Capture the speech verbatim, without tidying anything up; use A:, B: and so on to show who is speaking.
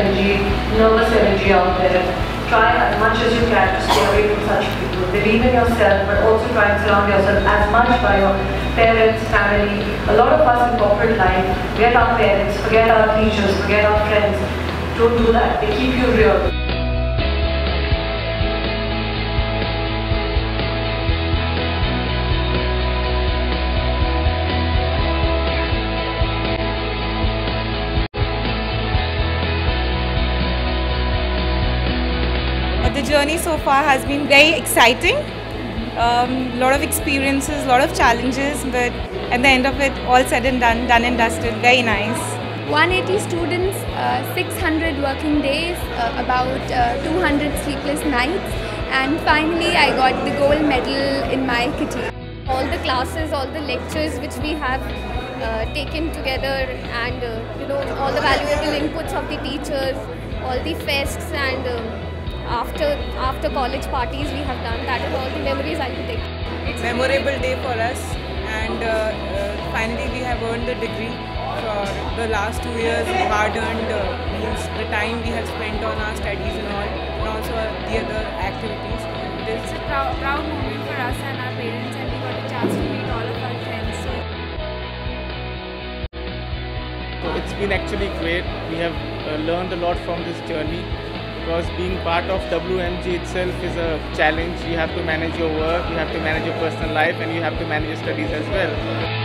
A: energy, nervous energy out there. Try as much as you can to stay away from such people. Believe in yourself, but also try and surround yourself as much by your parents, family. A lot of us in corporate life forget our parents, forget our teachers, forget our friends. Don't do that. They keep you real.
B: The journey so far has been very exciting. A um, lot of experiences, a lot of challenges, but at the end of it, all said and done, done and dusted, very nice.
C: one hundred eighty students, uh, six hundred working days, uh, about uh, two hundred sleepless nights, and finally I got the gold medal in my kitty. All the classes, all the lectures which we have uh, taken together, and uh, you know, all the valuable inputs of the teachers, all the fests, and uh, after after college parties we have done, that is all the memories I will take.
B: It's a memorable day for us, and uh, uh, finally we have earned the degree for the last two years. Hard earned uh, means the time we have spent on our studies and all, and also the other activities.
D: It's a proud, proud moment for us and our parents, and we got a chance to meet all of our friends. So
E: it's been actually great. We have uh, learned a lot from this journey. Because being part of W M G itself is a challenge. You have to manage your work, you have to manage your personal life, and you have to manage your studies as well.